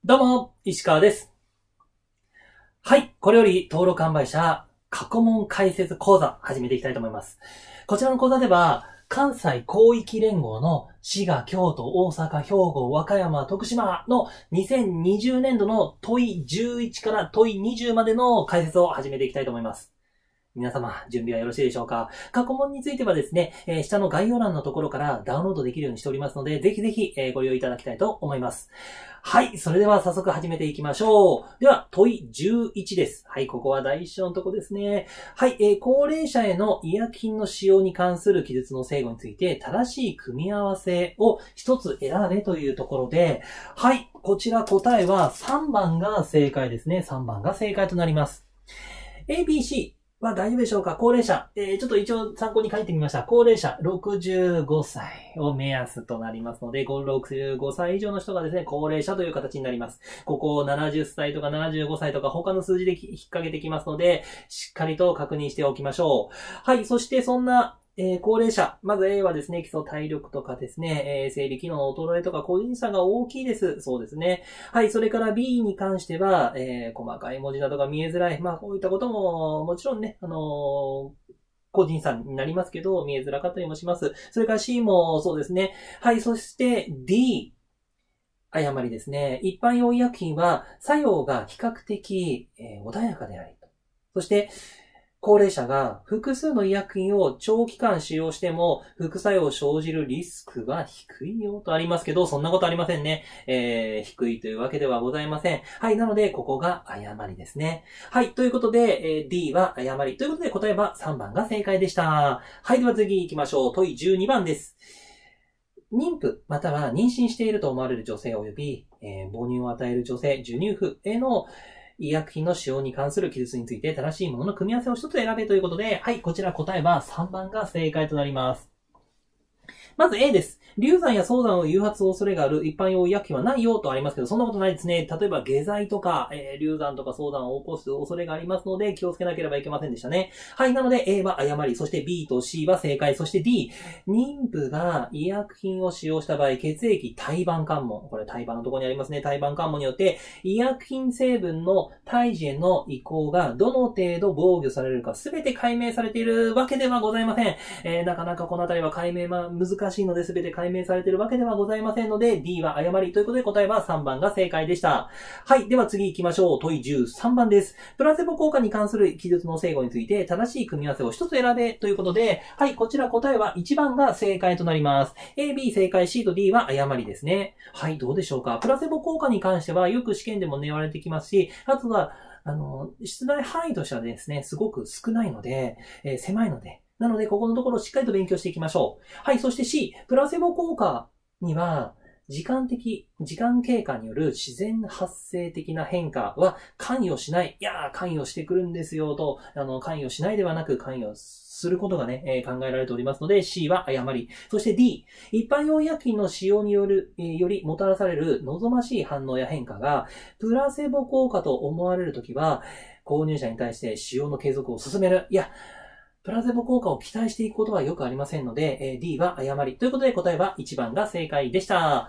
どうも、石川です。はい、これより登録販売者過去問解説講座始めていきたいと思います。こちらの講座では、関西広域連合の滋賀、京都、大阪、兵庫、和歌山、徳島の2020年度の問い11から問い20までの解説を始めていきたいと思います。皆様、準備はよろしいでしょうか？過去問についてはですね、下の概要欄のところからダウンロードできるようにしておりますので、ぜひぜひご利用いただきたいと思います。はい、それでは早速始めていきましょう。では、問い11です。はい、ここは第一章のとこですね。はい、高齢者への医薬品の使用に関する記述の正誤について、正しい組み合わせを一つ選べというところで、はい、こちら答えは3番が正解ですね。3番が正解となります。ABC。大丈夫でしょうか？高齢者。ちょっと一応参考に書いてみました。高齢者65歳を目安となりますので、65歳以上の人がですね、高齢者という形になります。ここ70歳とか75歳とか他の数字で引っ掛けてきますので、しっかりと確認しておきましょう。はい、そしてそんな高齢者。まず A はですね、基礎体力とかですね、生理機能の衰えとか個人差が大きいです。そうですね。はい、それから B に関しては、細かい文字などが見えづらい。こういったことも、もちろんね、個人差になりますけど、見えづらかったりもします。それから C もそうですね。はい、そして D。誤りですね。一般用医薬品は作用が比較的、穏やかであり。そして、高齢者が複数の医薬品を長期間使用しても副作用を生じるリスクは低いよとありますけど、そんなことありませんね。低いというわけではございません。はい、なのでここが誤りですね。はい、ということで、D は誤り。ということで答えは3番が正解でした。はい、では次行きましょう。問い12番です。妊婦または妊娠していると思われる女性及び、母乳を与える女性、授乳婦への医薬品の使用に関する記述について正しいものの組み合わせを一つ選べということで、はい、こちら答えは3番が正解となります。まず A です。流産や早産を誘発する恐れがある一般用医薬品はないよとありますけど、そんなことないですね。例えば下剤とか、流産とか早産を起こす恐れがありますので、気をつけなければいけませんでしたね。はい、なので A は誤り、そして B と C は正解、そして D、妊婦が医薬品を使用した場合、血液胎盤関門、これ胎盤のところにありますね。胎盤関門によって、医薬品成分の胎児への移行がどの程度防御されるか、すべて解明されているわけではございません。なかなかこのあたりは解明は難しいので、すべて解明されているわけではございませんので、D は誤りということで答えは3番が正解でした。はい。では次行きましょう。問い13番です。プラセボ効果に関する記述の正誤について正しい組み合わせを一つ選べということで、はい。こちら答えは1番が正解となります。A、B 正解、C と D は誤りですね。はい。どうでしょうか。プラセボ効果に関してはよく試験でも狙われてきますし、あとは、出題範囲としてはですね、すごく少ないので、狭いので、なので、ここのところをしっかりと勉強していきましょう。はい、そして C、プラセボ効果には、時間経過による自然発生的な変化は関与しない。いやー、関与してくるんですよと、関与しないではなく関与することがね、考えられておりますので C は誤り。そして D、一般用医薬品の使用によりもたらされる望ましい反応や変化が、プラセボ効果と思われるときは、購入者に対して使用の継続を進める。いや、プラセボ効果を期待していくことはよくありませんので、D は誤り。ということで答えは1番が正解でした。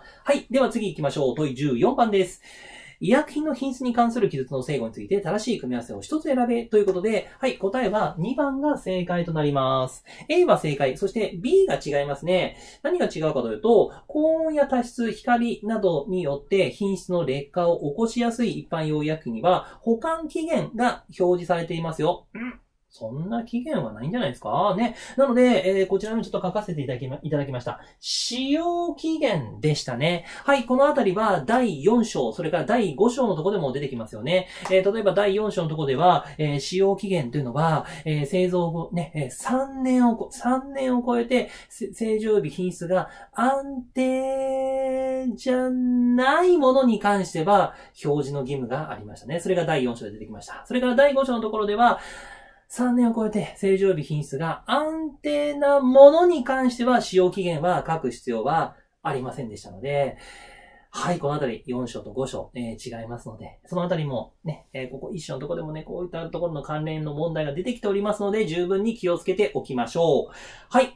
はい。では次行きましょう。問い14番です。医薬品の品質に関する記述の正誤について正しい組み合わせを一つ選べということで、はい。答えは2番が正解となります。A は正解。そして B が違いますね。何が違うかというと、高温や多湿、光などによって品質の劣化を起こしやすい一般用医薬品には保管期限が表示されていますよ。そんな期限はないんじゃないですかね。なので、こちらにちょっと書かせていただきました。使用期限でしたね。はい、このあたりは第4章、それから第5章のところでも出てきますよね。例えば第4章のところでは、使用期限というのは、製造後ね、3年を超えて、正常日品質が安定じゃないものに関しては、表示の義務がありましたね。それが第4章で出てきました。それから第5章のところでは、3年を超えて正常日品質が安定なものに関しては使用期限は書く必要はありませんでしたので、はい、このあたり4章と5章、違いますので、そのあたりもね、ここ1章のところでもね、こういったところの関連の問題が出てきておりますので、十分に気をつけておきましょう。はい。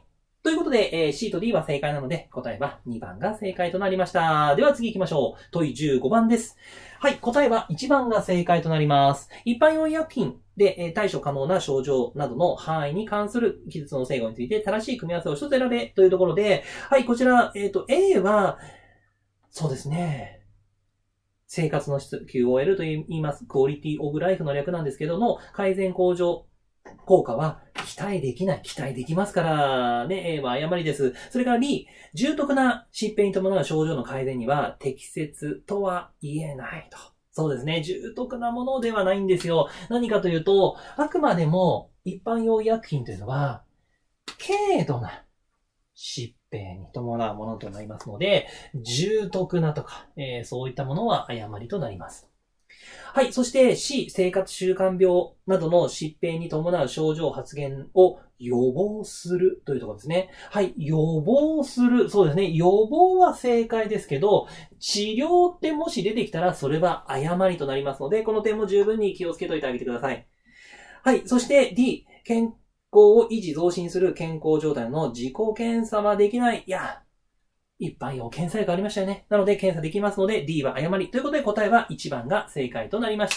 ということで、C と D は正解なので、答えは2番が正解となりました。では次行きましょう。問い15番です。はい、答えは1番が正解となります。一般用医薬品で対処可能な症状などの範囲に関する記述の正誤について正しい組み合わせを一つ選べというところで、はい、こちら、A は、そうですね。生活の質、QOL と言います。クオリティオブライフの略なんですけども、改善向上効果は期待できない。期待できますからね。A は誤りです。それから B、重篤な疾病に伴う症状の改善には適切とは言えないと。そうですね。重篤なものではないんですよ。何かというと、あくまでも一般用医薬品というのは、軽度な疾病に伴うものとなりますので、重篤なとか、そういったものは誤りとなります。はい。そして C、生活習慣病などの疾病に伴う症状発現を予防するというところですね。はい。予防する。そうですね。予防は正解ですけど、治療ってもし出てきたらそれは誤りとなりますので、この点も十分に気をつけておいてあげてください。はい。そして D、健康を維持増進する健康状態の自己検査はできない。いや、一般用検査薬ありましたよね。なので検査できますので D は誤り。ということで答えは1番が正解となりました。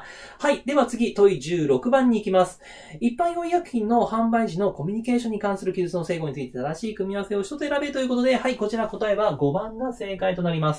はい。では次、問い16番に行きます。一般用医薬品の販売時のコミュニケーションに関する記述の正誤について正しい組み合わせを一つ選べということで、はい。こちら答えは5番が正解となります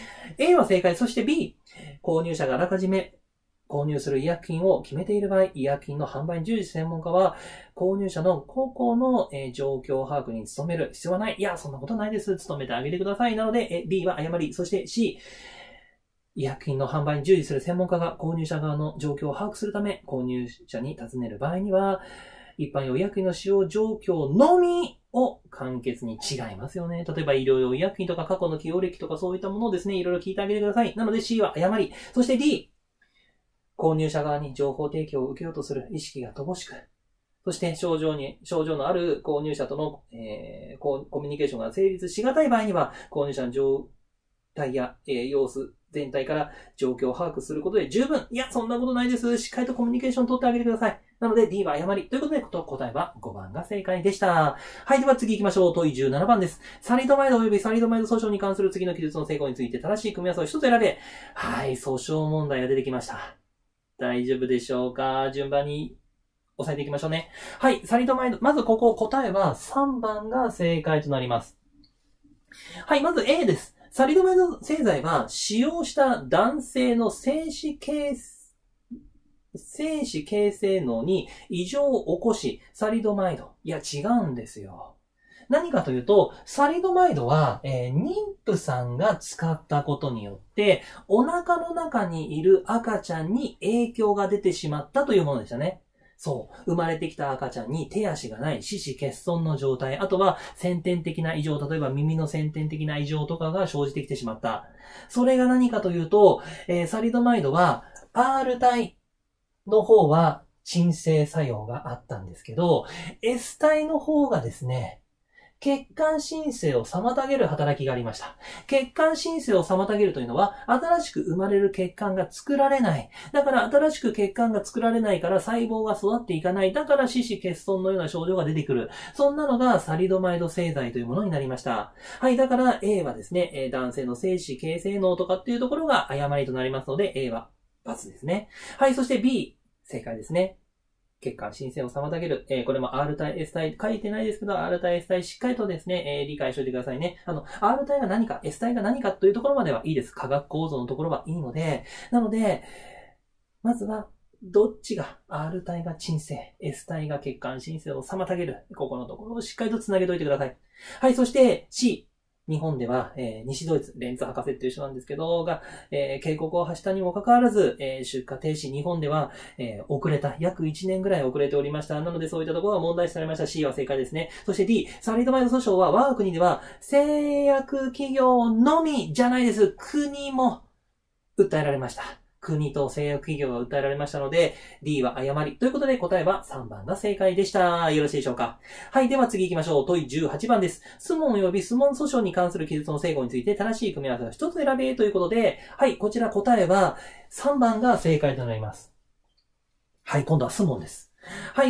。A は正解。そして B、購入者があらかじめ購入する医薬品を決めている場合、医薬品の販売に従事する専門家は、購入者の個々の状況把握に努める必要はない。いや、そんなことないです。努めてあげてください。なので、B は誤り。そして C、医薬品の販売に従事する専門家が購入者側の状況を把握するため、購入者に尋ねる場合には、一般用医薬品の使用状況のみを簡潔に違いますよね。例えば医療用医薬品とか過去の起用歴とかそういったものをですね、いろいろ聞いてあげてください。なので C は誤り。そして D、購入者側に情報提供を受けようとする意識が乏しく、そして症状のある購入者との、コミュニケーションが成立しがたい場合には、購入者の状態や、様子全体から状況を把握することで十分。いや、そんなことないです。しっかりとコミュニケーションを取ってあげてください。なので D は誤り。ということで、答えは5番が正解でした。はい、では次行きましょう。問い17番です。サリドマイド及びサリドマイド訴訟に関する次の記述の成功について正しい組み合わせを一つ選べ。はい、訴訟問題が出てきました。大丈夫でしょうか？順番に押さえていきましょうね。はい、サリドマイド。まずここ答えは3番が正解となります。はい、まず A です。サリドマイド製剤は使用した男性の精子形成能に異常を起こし、サリドマイド。いや、違うんですよ。何かというと、サリドマイドは、妊婦さんが使ったことによって、お腹の中にいる赤ちゃんに影響が出てしまったというものでしたね。そう。生まれてきた赤ちゃんに手足がない四肢欠損の状態、あとは先天的な異常、例えば耳の先天的な異常とかが生じてきてしまった。それが何かというと、サリドマイドは R 体の方は鎮静作用があったんですけど、S 体の方がですね、血管新生を妨げる働きがありました。血管新生を妨げるというのは、新しく生まれる血管が作られない。だから新しく血管が作られないから細胞が育っていかない。だから四肢欠損のような症状が出てくる。そんなのがサリドマイド製剤というものになりました。はい、だから A はですね、男性の精子形成能とかっていうところが誤りとなりますので、A は×ですね。はい、そして B、正解ですね。血管新生を妨げる。これも R 体、S 体書いてないですけど、R 体、S 体しっかりとですね、理解しておいてくださいね。R 体が何か、S 体が何かというところまではいいです。化学構造のところはいいので、なので、まずは、どっちが R 体が鎮静、S 体が血管新生を妨げる。ここのところをしっかりと繋げておいてください。はい、そして C。日本では、西ドイツ、レンツ博士っていう人なんですけど、が、警告を発したにもかかわらず、出荷停止、日本では、遅れた、約1年ぐらい遅れておりました。なのでそういったところが問題視されました。C は正解ですね。そして D、サリドマイド訴訟は我が国では、製薬企業のみじゃないです。国も訴えられました。国と製薬企業が訴えられましたので、D は誤り。ということで答えは3番が正解でした。よろしいでしょうか。はい。では次行きましょう。問い18番です。スモン及びスモン訴訟に関する記述の正誤について正しい組み合わせを一つ選べということで、はい。こちら答えは3番が正解となります。はい。今度はスモンです。 はい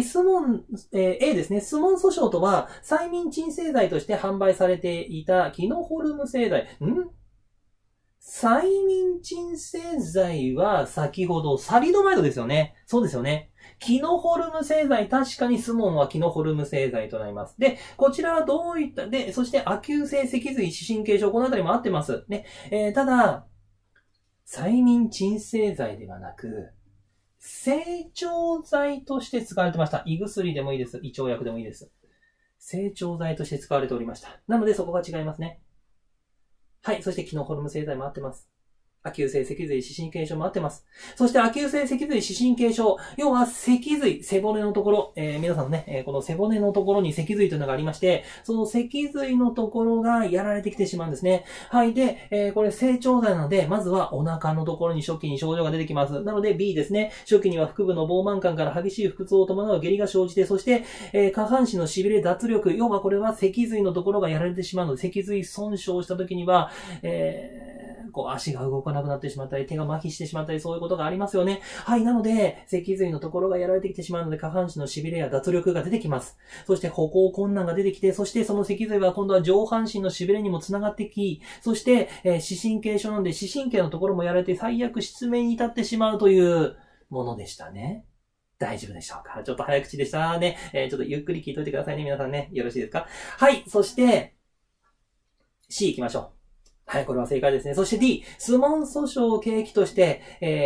、A ですね。スモン訴訟とは、催眠鎮静剤として販売されていたキノホルム製剤。催眠鎮静剤は先ほどサリドマイドですよね。そうですよね。キノホルム製剤、確かにスモンはキノホルム製剤となります。で、こちらはどういった、で、そして亜急性脊髄視神経症、このあたりも合ってます。ね。ただ、催眠鎮静剤ではなく、整腸剤として使われてました。胃薬でもいいです。胃腸薬でもいいです。整腸剤として使われておりました。なのでそこが違いますね。はい。そしてキノホルム製剤も合ってます。亜急性脊髄視神経症も合ってます。そして亜急性脊髄視神経症。要は脊髄、背骨のところ、皆さんのね、この背骨のところに脊髄というのがありまして、その脊髄のところがやられてきてしまうんですね。はい。で、これ整腸剤なので、まずはお腹のところに初期に症状が出てきます。なので B ですね。初期には腹部の膨満感から激しい腹痛を伴う下痢が生じて、そして、下半身の痺れ脱力。要はこれは脊髄のところがやられてしまうので、脊髄損傷した時には、足が動かなくなってしまったり、手が麻痺してしまったり、そういうことがありますよね。はい。なので、脊髄のところがやられてきてしまうので、下半身の痺れや脱力が出てきます。そして歩行困難が出てきて、そしてその脊髄は今度は上半身の痺れにもつながってき、そして、視神経症なので、視神経のところもやられて最悪失明に至ってしまうというものでしたね。大丈夫でしょうか？ちょっと早口でしたね。ちょっとゆっくり聞いといてくださいね、皆さんね。よろしいですか？はい。そして、C 行きましょう。はい、これは正解ですね。そして D、スモン訴訟を契機として、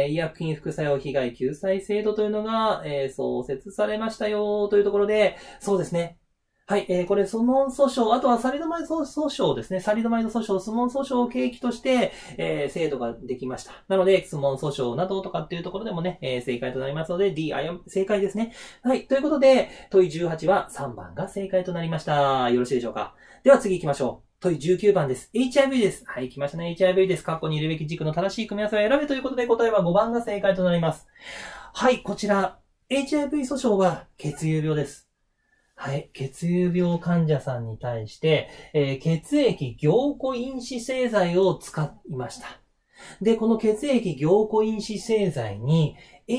医薬品副作用被害救済制度というのが、創設されましたよというところで、そうですね。はい、これ、スモン訴訟、あとはサリドマイド訴訟ですね。サリドマイド訴訟、スモン訴訟を契機として、制度ができました。なので、スモン訴訟などとかっていうところでもね、正解となりますので、D、正解ですね。はい、ということで、問い18は3番が正解となりました。よろしいでしょうか。では次行きましょう。問い19番です。HIV です。はい、来ましたね。HIV です。括弧に入れるべき軸の正しい組み合わせを選べということで、答えは5番が正解となります。はい、こちら、HIV 訴訟は血友病です。はい。血友病患者さんに対して、血液凝固因子製剤を使いました。で、この血液凝固因子製剤に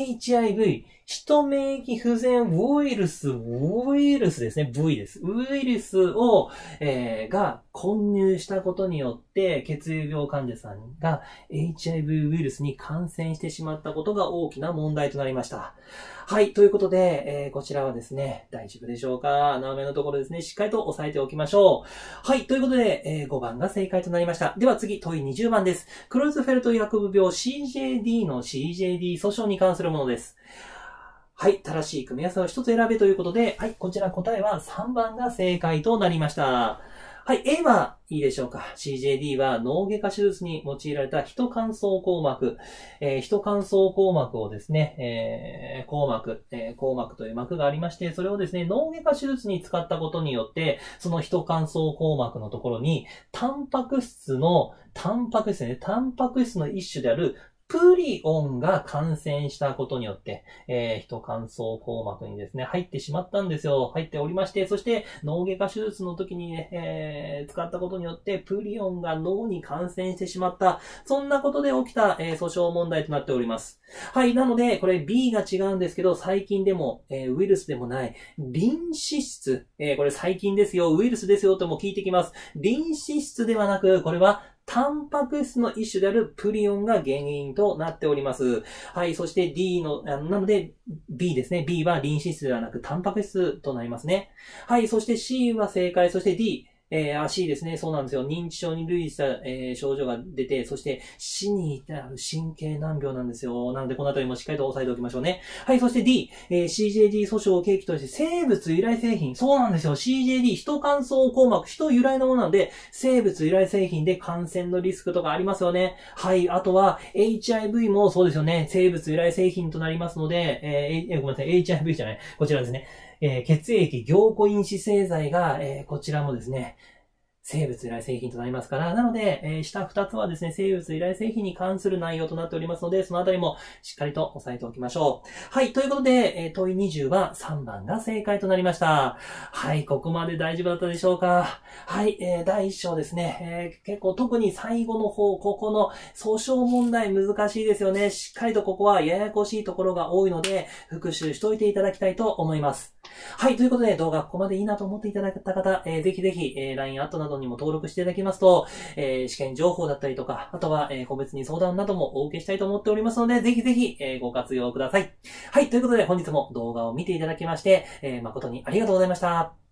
HIV、ヒト免疫不全ウイルスですね。V です。ウイルスを、が混入したことによって、血友病患者さんが HIV ウイルスに感染してしまったことが大きな問題となりました。はい。ということで、こちらはですね、大丈夫でしょうか？穴埋めのところですね、しっかりと押さえておきましょう。はい。ということで、5番が正解となりました。では次、問い20番です。クロイツフェルト薬部病 CJD の CJD 訴訟に関するものです。はい。正しい組み合わせを一つ選べということで、はい。こちら答えは3番が正解となりました。はい。A はいいでしょうか。CJD は脳外科手術に用いられたヒト乾燥硬膜。ヒト乾燥硬膜をですね、硬膜という膜がありまして、それをですね、脳外科手術に使ったことによって、そのヒト乾燥硬膜のところに、タンパク質の一種であるプリオンが感染したことによって、ヒト乾燥硬膜にですね、入ってしまったんですよ。入っておりまして、そして脳外科手術の時にね、使ったことによって、プリオンが脳に感染してしまった。そんなことで起きた、訴訟問題となっております。はい、なので、これ B が違うんですけど、細菌でも、ウイルスでもない、リン脂質。これ細菌ですよ、ウイルスですよとも聞いてきます。リン脂質ではなく、これはタンパク質の一種であるプリオンが原因となっております。はい。そして D の、なので B ですね。B はリン脂質ではなくタンパク質となりますね。はい。そして C は正解。そして D。C ですね。そうなんですよ。認知症に類した、症状が出て、そして死に至る神経難病なんですよ。なので、このあたりもしっかりと押さえておきましょうね。はい。そして D、CJD 訴訟を契機として生物由来製品。そうなんですよ。CJD、ヒト乾燥硬膜、ヒト由来のものなので、生物由来製品で感染のリスクとかありますよね。はい。あとは、HIV もそうですよね。生物由来製品となりますので、ごめんなさい。HIV じゃない。こちらですね。血液凝固因子製剤が、こちらもですね、 生物由来製品となりますから、なので、下2つはですね、生物由来製品に関する内容となっておりますので、そのあたりもしっかりと押さえておきましょう。はい、ということで、問い20は3番が正解となりました。はい、ここまで大丈夫だったでしょうか。はい、第1章ですね、結構特に最後の方、ここの訴訟問題難しいですよね。しっかりとここはややこしいところが多いので、復習しておいていただきたいと思います。はい、ということで動画ここまでいいなと思っていただいた方、ぜひぜひ、LINE アットなどにも登録していただきますと、試験情報だったりとか、あとは、個別に相談などもお受けしたいと思っておりますので、ぜひぜひ、ご活用ください。はい、ということで本日も動画を見ていただきまして、誠にありがとうございました。